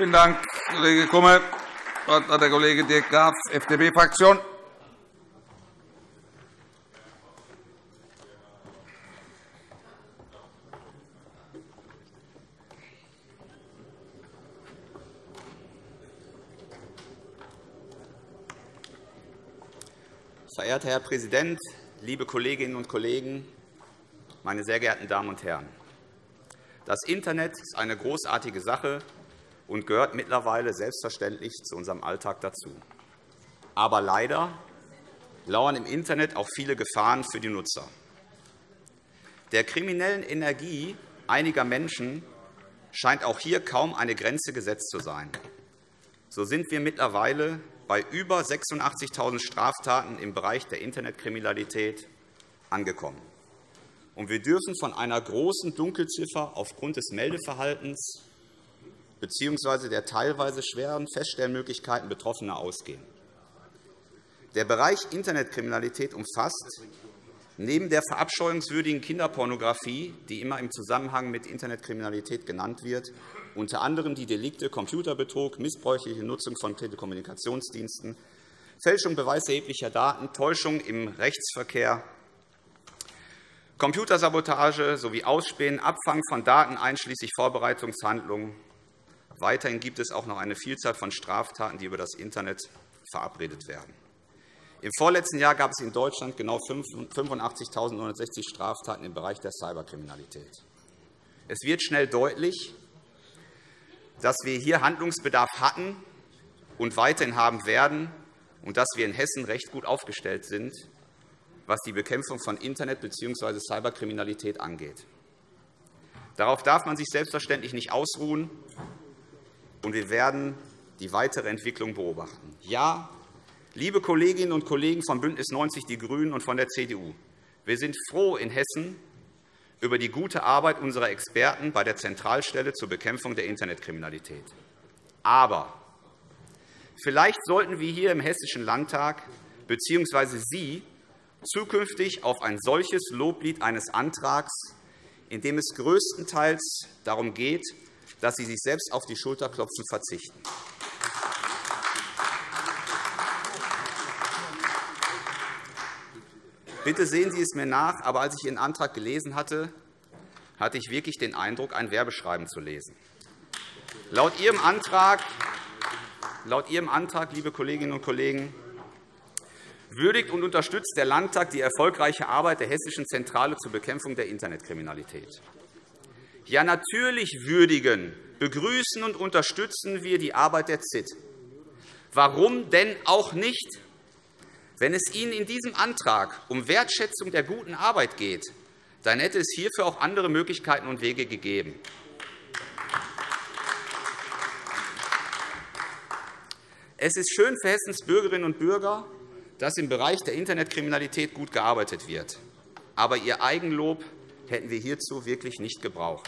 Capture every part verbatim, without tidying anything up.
Vielen Dank, Kollege Grumme. Das Wort hat der Kollege Dirk Graf, F D P-Fraktion. Verehrter Herr Präsident, liebe Kolleginnen und Kollegen, meine sehr geehrten Damen und Herren! Das Internet ist eine großartige Sache und gehört mittlerweile selbstverständlich zu unserem Alltag dazu. Aber leider lauern im Internet auch viele Gefahren für die Nutzer. Der kriminellen Energie einiger Menschen scheint auch hier kaum eine Grenze gesetzt zu sein. So sind wir mittlerweile bei über sechsundachtzigtausend Straftaten im Bereich der Internetkriminalität angekommen. Und wir dürfen von einer großen Dunkelziffer aufgrund des Meldeverhaltens bzw. der teilweise schweren Feststellmöglichkeiten Betroffener ausgehen. Der Bereich Internetkriminalität umfasst neben der verabscheuungswürdigen Kinderpornografie, die immer im Zusammenhang mit Internetkriminalität genannt wird, unter anderem die Delikte Computerbetrug, missbräuchliche Nutzung von Telekommunikationsdiensten, Fälschung beweiserheblicher Daten, Täuschung im Rechtsverkehr, Computersabotage sowie Ausspähen, Abfang von Daten einschließlich Vorbereitungshandlungen. Weiterhin gibt es auch noch eine Vielzahl von Straftaten, die über das Internet verabredet werden. Im vorletzten Jahr gab es in Deutschland genau fünfundachtzigtausendneunhundertsechzig Straftaten im Bereich der Cyberkriminalität. Es wird schnell deutlich, dass wir hier Handlungsbedarf hatten und weiterhin haben werden und dass wir in Hessen recht gut aufgestellt sind, was die Bekämpfung von Internet- bzw. Cyberkriminalität angeht. Darauf darf man sich selbstverständlich nicht ausruhen, und wir werden die weitere Entwicklung beobachten. Ja, liebe Kolleginnen und Kollegen von BÜNDNIS neunzig die GRÜNEN und von der C D U, wir sind froh in Hessen über die gute Arbeit unserer Experten bei der Zentralstelle zur Bekämpfung der Internetkriminalität. Aber vielleicht sollten wir hier im Hessischen Landtag bzw. Sie zukünftig auf ein solches Loblied eines Antrags, in dem es größtenteils darum geht, dass Sie sich selbst auf die Schulterklopfen verzichten. Bitte sehen Sie es mir nach, aber als ich Ihren Antrag gelesen hatte, hatte ich wirklich den Eindruck, ein Werbeschreiben zu lesen. Laut Ihrem Antrag, laut Ihrem Antrag, liebe Kolleginnen und Kollegen, würdigt und unterstützt der Landtag die erfolgreiche Arbeit der Hessischen Zentrale zur Bekämpfung der Internetkriminalität. Ja, natürlich würdigen, begrüßen und unterstützen wir die Arbeit der Z I T. Warum denn auch nicht? Wenn es Ihnen in diesem Antrag um Wertschätzung der guten Arbeit geht, dann hätte es hierfür auch andere Möglichkeiten und Wege gegeben. Es ist schön für Hessens Bürgerinnen und Bürger, dass im Bereich der Internetkriminalität gut gearbeitet wird. Aber Ihr Eigenlob hätten wir hierzu wirklich nicht gebraucht.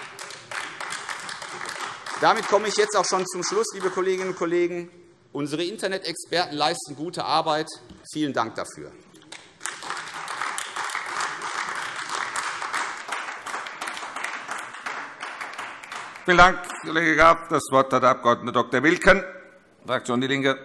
Damit komme ich jetzt auch schon zum Schluss, liebe Kolleginnen und Kollegen. Unsere Internet-Experten leisten gute Arbeit. Vielen Dank dafür. Vielen Dank, Kollege Graf. Das Wort hat der Abg. Doktor Wilken, Fraktion DIE LINKE.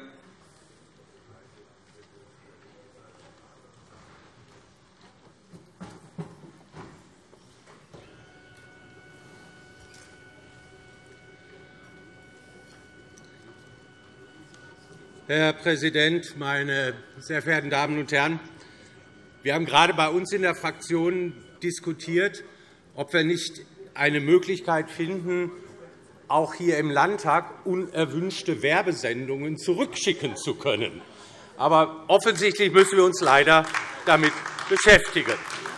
Herr Präsident, meine sehr verehrten Damen und Herren! Wir haben gerade bei uns in der Fraktion diskutiert, ob wir nicht eine Möglichkeit finden, auch hier im Landtag unerwünschte Werbesendungen zurückschicken zu können. Aber offensichtlich müssen wir uns leider damit beschäftigen.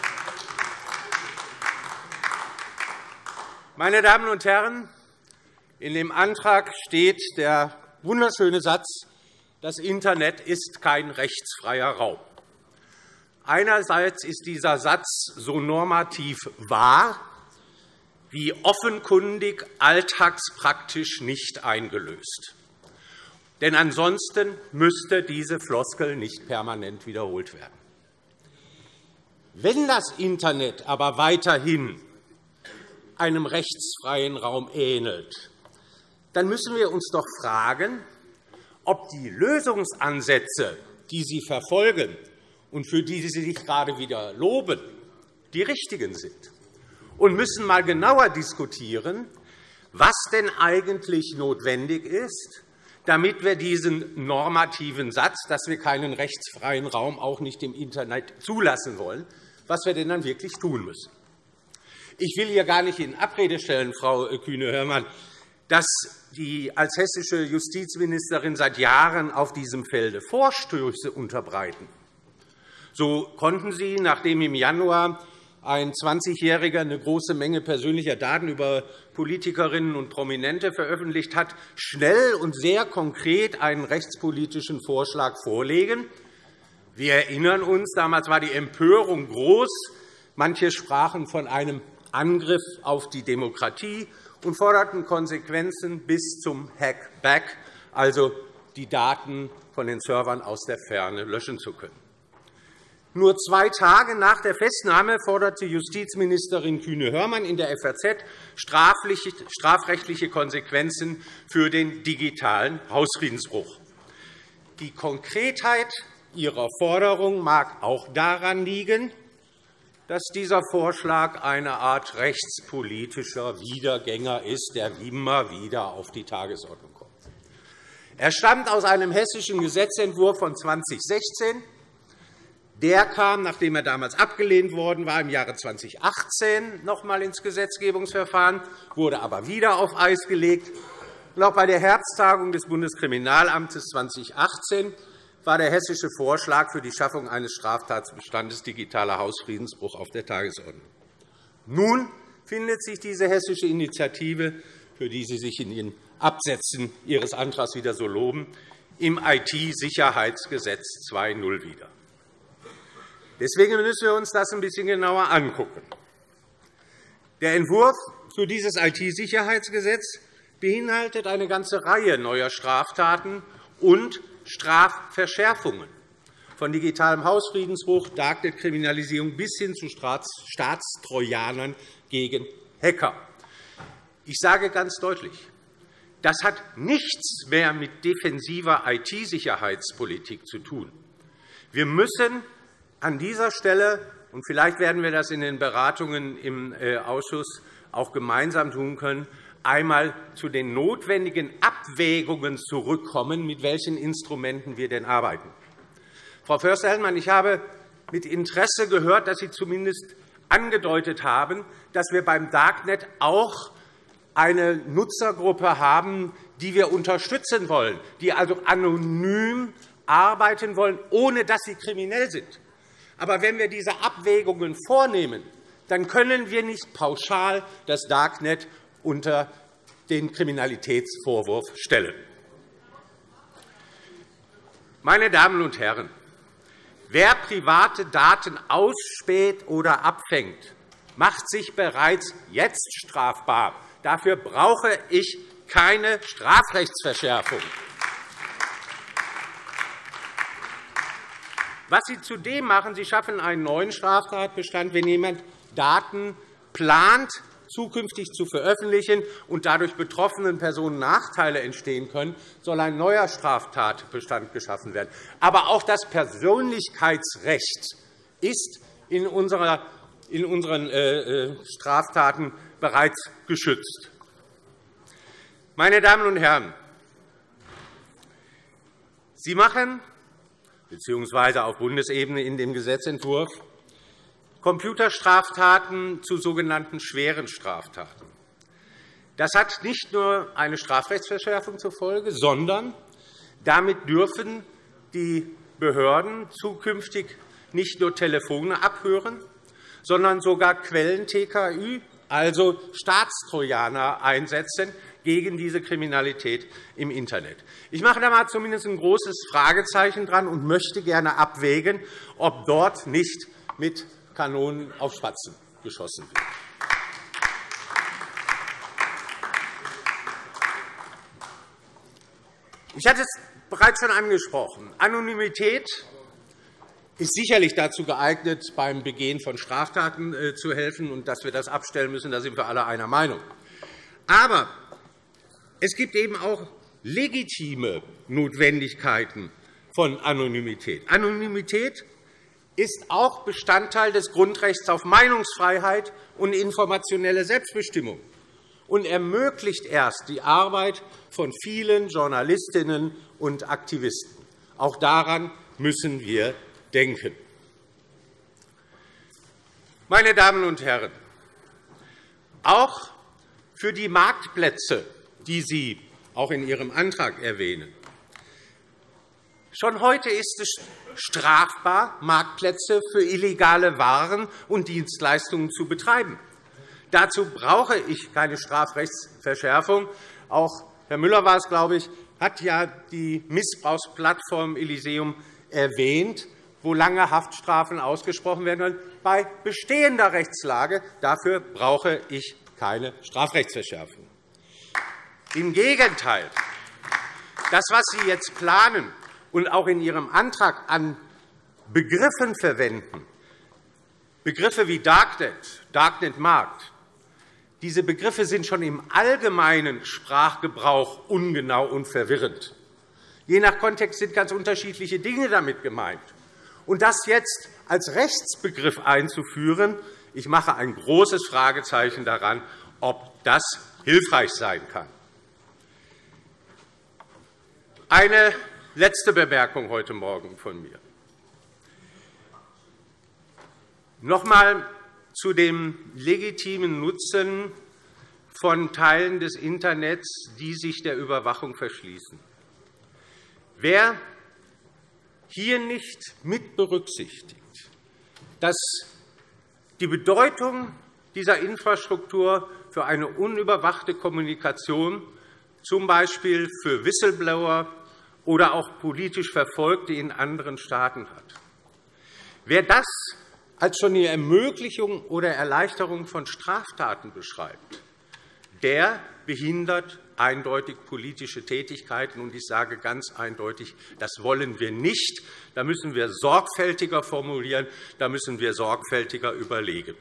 Meine Damen und Herren, in dem Antrag steht der wunderschöne Satz: Das Internet ist kein rechtsfreier Raum. Einerseits ist dieser Satz so normativ wahr wie offenkundig alltagspraktisch nicht eingelöst. Denn ansonsten müsste diese Floskel nicht permanent wiederholt werden. Wenn das Internet aber weiterhin einem rechtsfreien Raum ähnelt, dann müssen wir uns doch fragen, ob die Lösungsansätze, die Sie verfolgen und für die Sie sich gerade wieder loben, die richtigen sind. Und müssen einmal genauer diskutieren, was denn eigentlich notwendig ist, damit wir diesen normativen Satz, dass wir keinen rechtsfreien Raum auch nicht im Internet zulassen wollen, was wir denn dann wirklich tun müssen. Ich will hier gar nicht in Abrede stellen, Frau Kühne-Hörmann, dass die als hessische Justizministerin seit Jahren auf diesem Felde Vorstöße unterbreiten. So konnten Sie, nachdem im Januar ein zwanzigjähriger eine große Menge persönlicher Daten über Politikerinnen und Prominente veröffentlicht hat, schnell und sehr konkret einen rechtspolitischen Vorschlag vorlegen. Wir erinnern uns, damals war die Empörung groß. Manche sprachen von einem Angriff auf die Demokratie und forderten Konsequenzen bis zum Hackback, also die Daten von den Servern aus der Ferne löschen zu können. Nur zwei Tage nach der Festnahme forderte Justizministerin Kühne-Hörmann in der F A Z strafrechtliche Konsequenzen für den digitalen Hausfriedensbruch. Die Konkretheit ihrer Forderung mag auch daran liegen, dass dieser Vorschlag eine Art rechtspolitischer Wiedergänger ist, der immer wieder auf die Tagesordnung kommt. Er stammt aus einem hessischen Gesetzentwurf von zweitausendsechzehn. Der kam, nachdem er damals abgelehnt worden war, im Jahre zweitausendachtzehn noch einmal ins Gesetzgebungsverfahren, wurde aber wieder auf Eis gelegt. Und auch bei der Herbsttagung des Bundeskriminalamtes zweitausendachtzehn war der hessische Vorschlag für die Schaffung eines Straftatbestandes digitaler Hausfriedensbruch auf der Tagesordnung. Nun findet sich diese hessische Initiative, für die Sie sich in Ihren Absätzen Ihres Antrags wieder so loben, im I T-Sicherheitsgesetz zwei Punkt null wieder. Deswegen müssen wir uns das ein bisschen genauer anschauen. Der Entwurf für dieses I T-Sicherheitsgesetz beinhaltet eine ganze Reihe neuer Straftaten und Strafverschärfungen, von digitalem Hausfriedensbruch, Darknet-Kriminalisierung bis hin zu Staatstrojanern gegen Hacker. Ich sage ganz deutlich, das hat nichts mehr mit defensiver I T-Sicherheitspolitik zu tun. Wir müssen an dieser Stelle, und vielleicht werden wir das in den Beratungen im Ausschuss auch gemeinsam tun können, einmal zu den notwendigen Abwägungen zurückkommen, mit welchen Instrumenten wir denn arbeiten. Frau Förster-Hellmann, ich habe mit Interesse gehört, dass Sie zumindest angedeutet haben, dass wir beim Darknet auch eine Nutzergruppe haben, die wir unterstützen wollen, die also anonym arbeiten wollen, ohne dass sie kriminell sind. Aber wenn wir diese Abwägungen vornehmen, dann können wir nicht pauschal das Darknet unter den Kriminalitätsvorwurf stellen. Meine Damen und Herren, wer private Daten ausspäht oder abfängt, macht sich bereits jetzt strafbar. Dafür brauche ich keine Strafrechtsverschärfung. Was Sie zudem machen, Sie schaffen einen neuen Straftatbestand, wenn jemand Daten plant, zukünftig zu veröffentlichen und dadurch betroffenen Personen Nachteile entstehen können, soll ein neuer Straftatbestand geschaffen werden. Aber auch das Persönlichkeitsrecht ist in unseren Straftaten bereits geschützt. Meine Damen und Herren, Sie machen bzw. auf Bundesebene in dem Gesetzentwurf Computerstraftaten zu sogenannten schweren Straftaten. Das hat nicht nur eine Strafrechtsverschärfung zur Folge, sondern damit dürfen die Behörden zukünftig nicht nur Telefone abhören, sondern sogar Quellen-T K Ü, also Staatstrojaner, einsetzen gegen diese Kriminalität im Internet. Ich mache da mal zumindest ein großes Fragezeichen dran und möchte gerne abwägen, ob dort nicht mit Kanonen auf Spatzen geschossen wird. Ich hatte es bereits schon angesprochen. Anonymität ist sicherlich dazu geeignet, beim Begehen von Straftaten zu helfen. Und dass wir das abstellen müssen, da sind wir alle einer Meinung. Aber es gibt eben auch legitime Notwendigkeiten von Anonymität. Anonymität ist auch Bestandteil des Grundrechts auf Meinungsfreiheit und informationelle Selbstbestimmung und ermöglicht erst die Arbeit von vielen Journalistinnen und Aktivisten. Auch daran müssen wir denken. Meine Damen und Herren, auch für die Marktplätze, die Sie auch in Ihrem Antrag erwähnen. Schon heute ist es strafbar, Marktplätze für illegale Waren und Dienstleistungen zu betreiben. Dazu brauche ich keine Strafrechtsverschärfung. Auch Herr Müller war es, glaube ich, hat ja die Missbrauchsplattform Elysium erwähnt, wo lange Haftstrafen ausgesprochen werden können, bei bestehender Rechtslage. Dafür brauche ich keine Strafrechtsverschärfung. Im Gegenteil. Das, was Sie jetzt planen und auch in Ihrem Antrag an Begriffen verwenden, Begriffe wie Darknet, Darknet-Markt, diese Begriffe sind schon im allgemeinen Sprachgebrauch ungenau und verwirrend. Je nach Kontext sind ganz unterschiedliche Dinge damit gemeint. Und das jetzt als Rechtsbegriff einzuführen, ich mache ein großes Fragezeichen daran, ob das hilfreich sein kann. Eine letzte Bemerkung heute Morgen von mir. Noch einmal zu dem legitimen Nutzen von Teilen des Internets, die sich der Überwachung verschließen. Wer hier nicht mit berücksichtigt, dass die Bedeutung dieser Infrastruktur für eine unüberwachte Kommunikation, z. B. für Whistleblower oder auch politisch Verfolgte in anderen Staaten hat, wer das als schon die Ermöglichung oder Erleichterung von Straftaten beschreibt, der behindert eindeutig politische Tätigkeiten. Und ich sage ganz eindeutig, das wollen wir nicht. Da müssen wir sorgfältiger formulieren, da müssen wir sorgfältiger überlegen.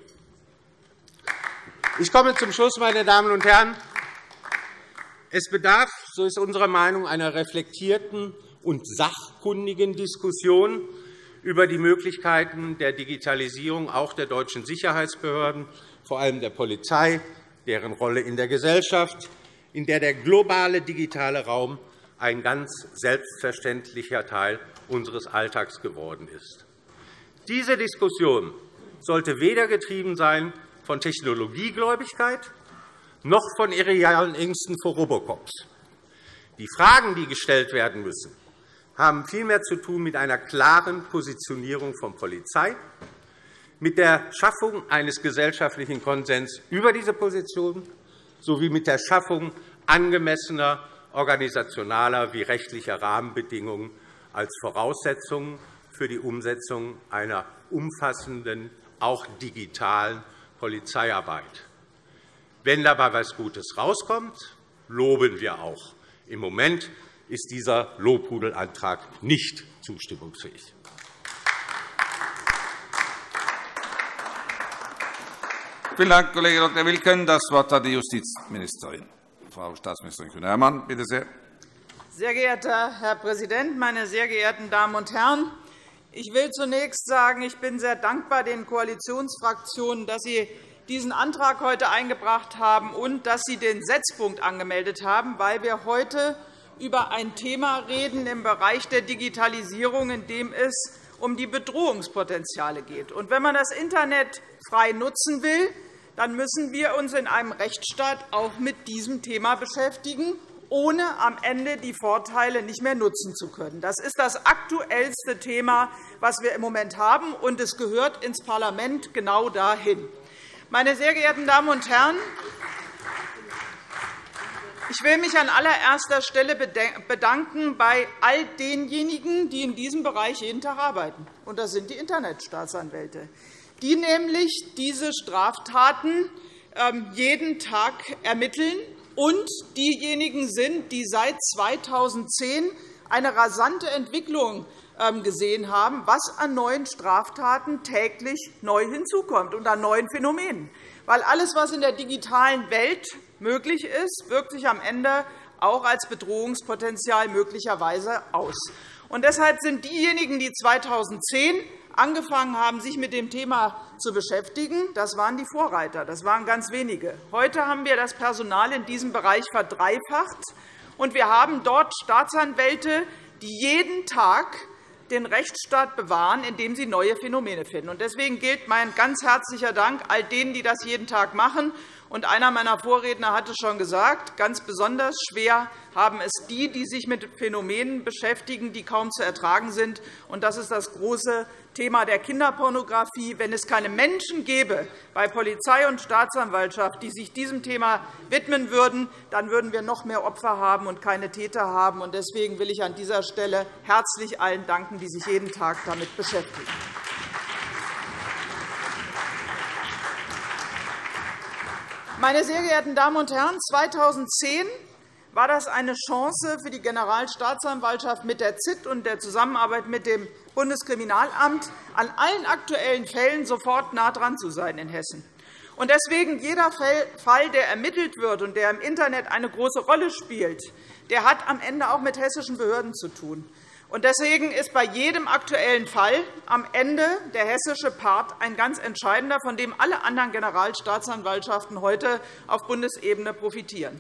Ich komme zum Schluss, meine Damen und Herren. Es bedarf, so ist unsere Meinung, einer reflektierten und sachkundigen Diskussion über die Möglichkeiten der Digitalisierung auch der deutschen Sicherheitsbehörden, vor allem der Polizei, deren Rolle in der Gesellschaft, in der der globale digitale Raum ein ganz selbstverständlicher Teil unseres Alltags geworden ist. Diese Diskussion sollte weder getrieben sein von Technologiegläubigkeit noch von irrealen Ängsten vor Robocops. Die Fragen, die gestellt werden müssen, haben vielmehr zu tun mit einer klaren Positionierung von Polizei, mit der Schaffung eines gesellschaftlichen Konsens über diese Position sowie mit der Schaffung angemessener organisationaler wie rechtlicher Rahmenbedingungen als Voraussetzungen für die Umsetzung einer umfassenden, auch digitalen Polizeiarbeit. Wenn dabei etwas Gutes herauskommt, loben wir auch. Im Moment ist dieser Lobhudelantrag nicht zustimmungsfähig. Vielen Dank, Kollege Doktor Wilken. Das Wort hat die Justizministerin. Frau Staatsministerin Kühne-Hermann, bitte sehr. Sehr geehrter Herr Präsident, meine sehr geehrten Damen und Herren! Ich will zunächst sagen, ich bin sehr dankbar den Koalitionsfraktionen, dass sie diesen Antrag heute eingebracht haben und dass Sie den Setzpunkt angemeldet haben, weil wir heute über ein Thema reden im Bereich der Digitalisierung, in dem es um die Bedrohungspotenziale geht. Und wenn man das Internet frei nutzen will, dann müssen wir uns in einem Rechtsstaat auch mit diesem Thema beschäftigen, ohne am Ende die Vorteile nicht mehr nutzen zu können. Das ist das aktuellste Thema, das wir im Moment haben, und es gehört ins Parlament genau dahin. Meine sehr geehrten Damen und Herren, ich will mich an allererster Stelle bedanken bei all denjenigen, die in diesem Bereich jeden Tag arbeiten. Und das sind die Internetstaatsanwälte, die nämlich diese Straftaten jeden Tag ermitteln und diejenigen sind, die seit zweitausendzehn eine rasante Entwicklung gesehen haben, was an neuen Straftaten täglich neu hinzukommt und an neuen Phänomenen. Weil alles, was in der digitalen Welt möglich ist, wirkt sich am Ende auch als Bedrohungspotenzial möglicherweise aus. Und deshalb sind diejenigen, die zweitausendzehn angefangen haben, sich mit dem Thema zu beschäftigen, das waren die Vorreiter. Das waren ganz wenige. Heute haben wir das Personal in diesem Bereich verdreifacht, und wir haben dort Staatsanwälte, die jeden Tag den Rechtsstaat bewahren, indem sie neue Phänomene finden. Deswegen gilt mein ganz herzlicher Dank all denen, die das jeden Tag machen. Und einer meiner Vorredner hat es schon gesagt, ganz besonders schwer haben es die, die sich mit Phänomenen beschäftigen, die kaum zu ertragen sind. Und das ist das große Thema der Kinderpornografie. Wenn es keine Menschen gäbe bei Polizei und Staatsanwaltschaft, die sich diesem Thema widmen würden, dann würden wir noch mehr Opfer haben und keine Täter haben. Deswegen will ich an dieser Stelle herzlich allen danken, die sich jeden Tag damit beschäftigen. Meine sehr geehrten Damen und Herren, zweitausendzehn war das eine Chance für die Generalstaatsanwaltschaft mit der Z I T und der Zusammenarbeit mit dem Bundeskriminalamt, an allen aktuellen Fällen sofort nah dran zu sein in Hessen. Und deswegen jeder Fall, der ermittelt wird und der im Internet eine große Rolle spielt, der hat am Ende auch mit hessischen Behörden zu tun. Und deswegen ist bei jedem aktuellen Fall am Ende der hessische Part ein ganz entscheidender, von dem alle anderen Generalstaatsanwaltschaften heute auf Bundesebene profitieren.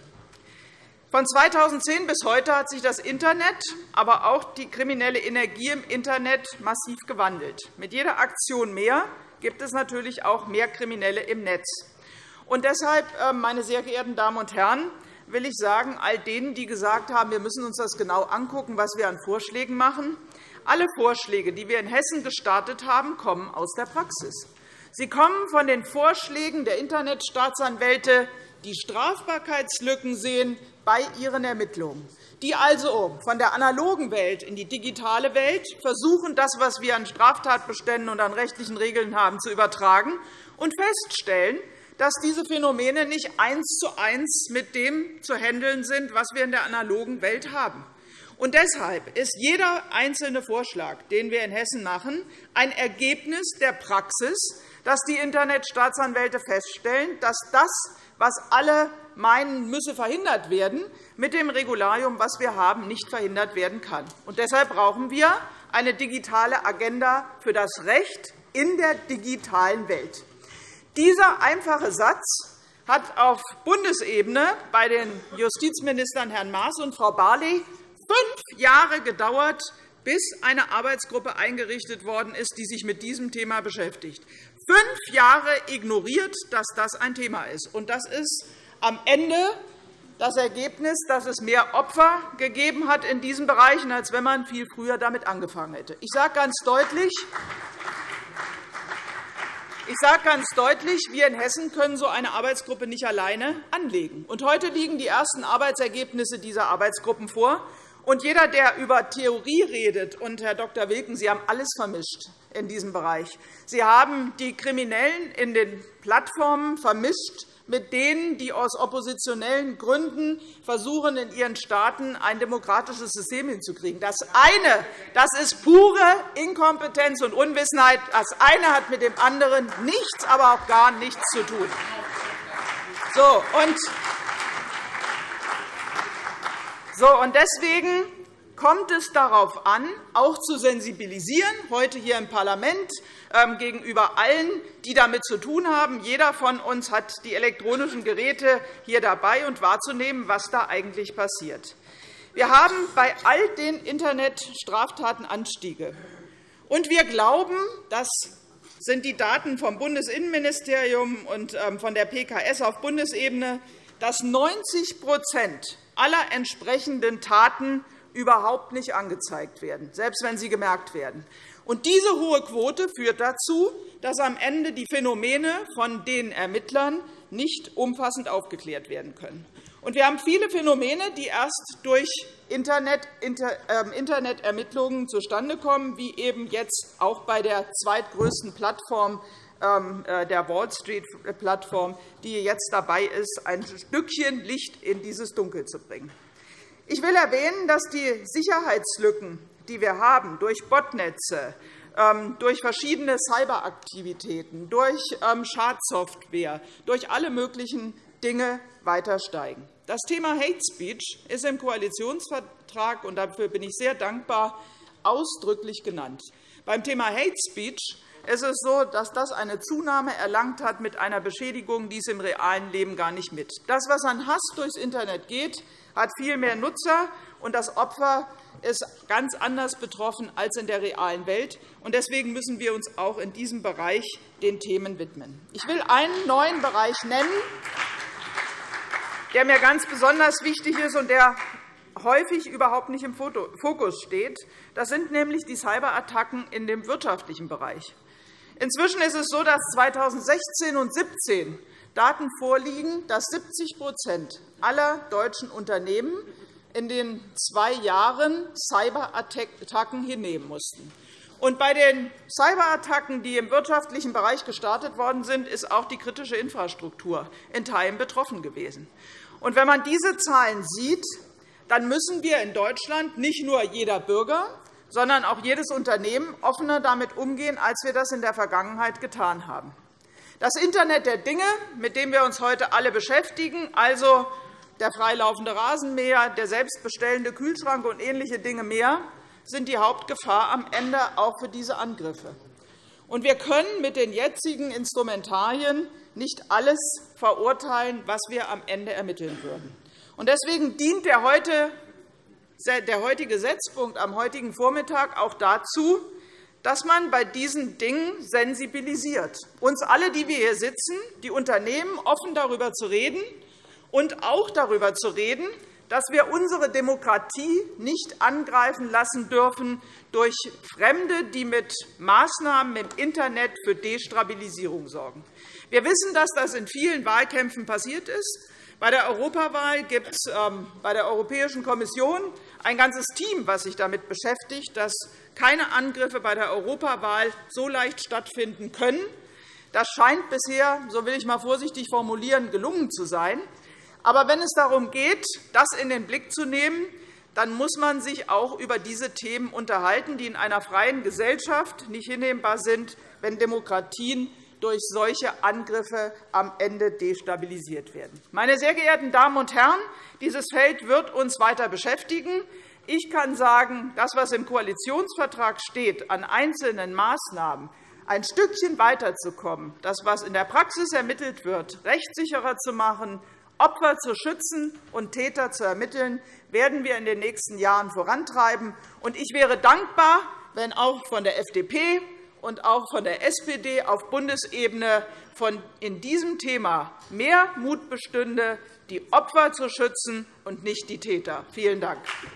Von zweitausendzehn bis heute hat sich das Internet, aber auch die kriminelle Energie im Internet massiv gewandelt. Mit jeder Aktion mehr gibt es natürlich auch mehr Kriminelle im Netz. Und deshalb, meine sehr geehrten Damen und Herren, will ich sagen, all denen, die gesagt haben, wir müssen uns das genau angucken, was wir an Vorschlägen machen. Alle Vorschläge, die wir in Hessen gestartet haben, kommen aus der Praxis. Sie kommen von den Vorschlägen der Internetstaatsanwälte, die Strafbarkeitslücken sehen bei ihren Ermittlungen, die also von der analogen Welt in die digitale Welt versuchen, das, was wir an Straftatbeständen und an rechtlichen Regeln haben, zu übertragen und feststellen, dass diese Phänomene nicht eins zu eins mit dem zu handeln sind, was wir in der analogen Welt haben. Und deshalb ist jeder einzelne Vorschlag, den wir in Hessen machen, ein Ergebnis der Praxis, dass die Internetstaatsanwälte feststellen, dass das, was alle meinen, müsse verhindert werden, mit dem Regularium, was wir haben, nicht verhindert werden kann. Und deshalb brauchen wir eine digitale Agenda für das Recht in der digitalen Welt. Dieser einfache Satz hat auf Bundesebene bei den Justizministern Herrn Maas und Frau Barley fünf Jahre gedauert, bis eine Arbeitsgruppe eingerichtet worden ist, die sich mit diesem Thema beschäftigt. Fünf Jahre ignoriert, dass das ein Thema ist. Und das ist am Ende das Ergebnis, dass es mehr Opfer gegeben hat in diesen Bereichen, als wenn man viel früher damit angefangen hätte. Ich sage ganz deutlich, Ich sage ganz deutlich, wir in Hessen können so eine Arbeitsgruppe nicht alleine anlegen. Und heute liegen die ersten Arbeitsergebnisse dieser Arbeitsgruppen vor. Und jeder, der über Theorie redet, und Herr Doktor Wilken, Sie haben alles vermischt in diesem Bereich. Sie haben die Kriminellen in den Plattformen vermischt mit denen, die aus oppositionellen Gründen versuchen, in ihren Staaten ein demokratisches System hinzukriegen. Das eine das ist pure Inkompetenz und Unwissenheit. Das eine hat mit dem anderen nichts, aber auch gar nichts zu tun. So, und so, und deswegen kommt es darauf an, auch zu sensibilisieren, heute hier im Parlament, gegenüber allen, die damit zu tun haben. Jeder von uns hat die elektronischen Geräte hier dabei, und wahrzunehmen, was da eigentlich passiert. Wir haben bei all den Internetstraftaten Anstiege. Und wir glauben, das sind die Daten vom Bundesinnenministerium und von der P K S auf Bundesebene, dass neunzig aller entsprechenden Taten überhaupt nicht angezeigt werden, selbst wenn sie gemerkt werden. Und diese hohe Quote führt dazu, dass am Ende die Phänomene von den Ermittlern nicht umfassend aufgeklärt werden können. Und wir haben viele Phänomene, die erst durch Internet, Inter, äh, Internetermittlungen zustande kommen, wie eben jetzt auch bei der zweitgrößten Plattform, äh, der Wall-Street-Plattform, die jetzt dabei ist, ein Stückchen Licht in dieses Dunkel zu bringen. Ich will erwähnen, dass die Sicherheitslücken, die wir haben, durch Botnetze, durch verschiedene Cyberaktivitäten, durch Schadsoftware, durch alle möglichen Dinge weiter steigen. Das Thema Hate Speech ist im Koalitionsvertrag, und dafür bin ich sehr dankbar, ausdrücklich genannt. Beim Thema Hate Speech ist es so, dass das eine Zunahme erlangt hat mit einer Beschädigung, die es im realen Leben gar nicht mit. Das, was an Hass durchs Internet geht, hat viel mehr Nutzer, und das Opfer ist ganz anders betroffen als in der realen Welt. Deswegen müssen wir uns auch in diesem Bereich den Themen widmen. Ich will einen neuen Bereich nennen, der mir ganz besonders wichtig ist und der häufig überhaupt nicht im Fokus steht. Das sind nämlich die Cyberattacken in dem wirtschaftlichen Bereich. Inzwischen ist es so, dass zweitausendsechzehn und zweitausendsiebzehn Daten vorliegen, dass siebzig aller deutschen Unternehmen in den zwei Jahren Cyberattacken hinnehmen mussten. Und bei den Cyberattacken, die im wirtschaftlichen Bereich gestartet worden sind, ist auch die kritische Infrastruktur in Teilen betroffen gewesen. Und wenn man diese Zahlen sieht, dann müssen wir in Deutschland nicht nur jeder Bürger, sondern auch jedes Unternehmen offener damit umgehen, als wir das in der Vergangenheit getan haben. Das Internet der Dinge, mit dem wir uns heute alle beschäftigen, also der freilaufende Rasenmäher, der selbstbestellende Kühlschrank und ähnliche Dinge mehr, sind die Hauptgefahr am Ende auch für diese Angriffe. Und wir können mit den jetzigen Instrumentarien nicht alles verurteilen, was wir am Ende ermitteln würden. Und deswegen dient der, heute, der heutige Setzpunkt am heutigen Vormittag auch dazu, dass man bei diesen Dingen sensibilisiert. Uns alle, die wir hier sitzen, die Unternehmen, offen darüber zu reden und auch darüber zu reden, dass wir unsere Demokratie nicht angreifen lassen dürfen durch Fremde, die mit Maßnahmen im Internet für Destabilisierung sorgen. Wir wissen, dass das in vielen Wahlkämpfen passiert ist. Bei der Europawahl gibt es bei der Europäischen Kommission ein ganzes Team, das sich damit beschäftigt, dass keine Angriffe bei der Europawahl so leicht stattfinden können. Das scheint bisher, so will ich mal vorsichtig formulieren, gelungen zu sein. Aber wenn es darum geht, das in den Blick zu nehmen, dann muss man sich auch über diese Themen unterhalten, die in einer freien Gesellschaft nicht hinnehmbar sind, wenn Demokratien durch solche Angriffe am Ende destabilisiert werden. Meine sehr geehrten Damen und Herren, dieses Feld wird uns weiter beschäftigen. Ich kann sagen, das, was im Koalitionsvertrag steht, an einzelnen Maßnahmen ein Stückchen weiterzukommen, das, was in der Praxis ermittelt wird, rechtssicherer zu machen, Opfer zu schützen und Täter zu ermitteln, werden wir in den nächsten Jahren vorantreiben. Ich wäre dankbar, wenn auch von der F D P und auch von der S P D auf Bundesebene in diesem Thema mehr Mut bestünde, die Opfer zu schützen und nicht die Täter. Vielen Dank.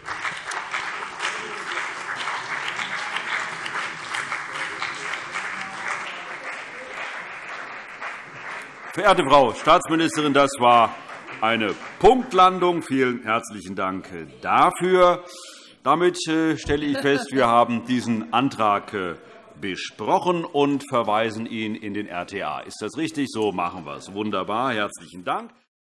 Verehrte Frau Staatsministerin, das war eine Punktlandung. Vielen herzlichen Dank dafür. Damit stelle ich fest, wir haben diesen Antrag besprochen und verweisen ihn in den R T A. Ist das richtig? So machen wir es. Wunderbar. Herzlichen Dank.